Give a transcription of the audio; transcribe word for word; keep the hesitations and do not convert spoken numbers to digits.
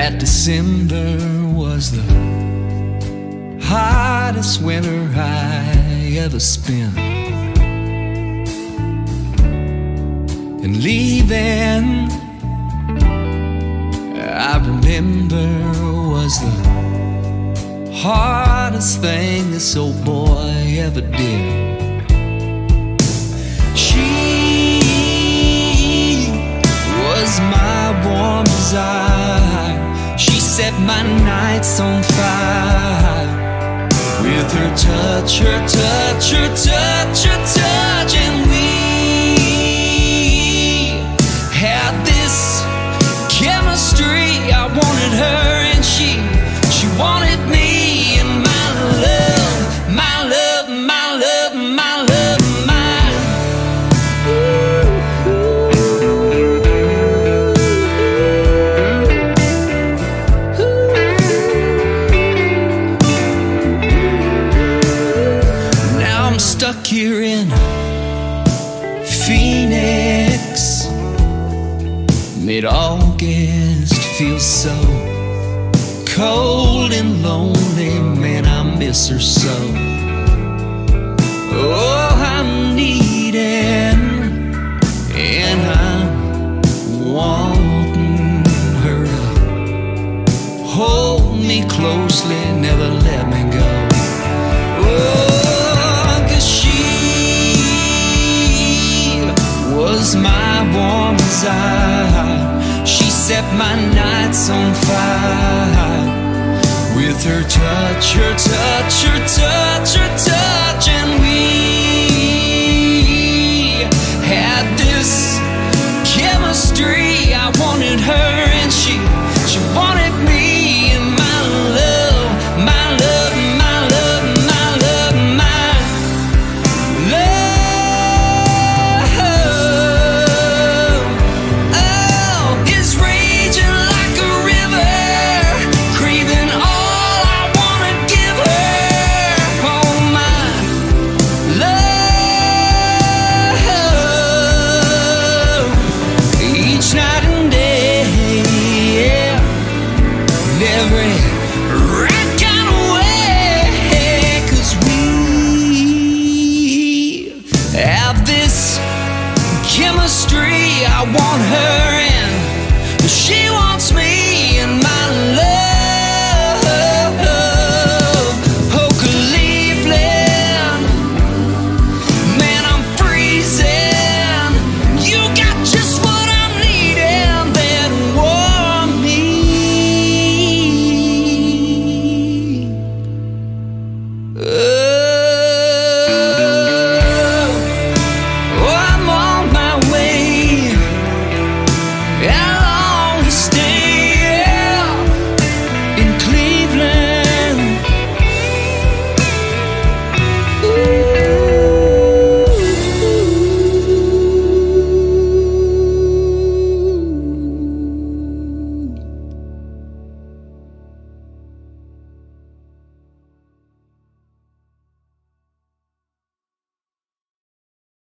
That December was the hottest winter I ever spent. And leaving, I remember, was the hardest thing this old boy ever did. She was my warm desire. She set my nights on fire with her touch, her touch, her touch, her touch. And we had this chemistry. I wanted her and she, she wanted me. And my love, my love, my love, my love, mine. Now I'm stuck here in Phoenix. Mid-August feels so cold and lonely, man, I miss her so. Oh, I'm needing, and I'm wanting her to hold me closely, never let me go. Oh, 'cause she was my warm desire. She set my nights on fire with her touch, her touch, her touch, her touch. And we had this chemistry. I wanted her and she, she wanted me. And my love, my love, my love, my love, my love, oh, is raging like a river, craving all I wanna give her. Oh, my love, each night and day, yeah, in every right kind of way. 'Cause we have this chemistry. I want her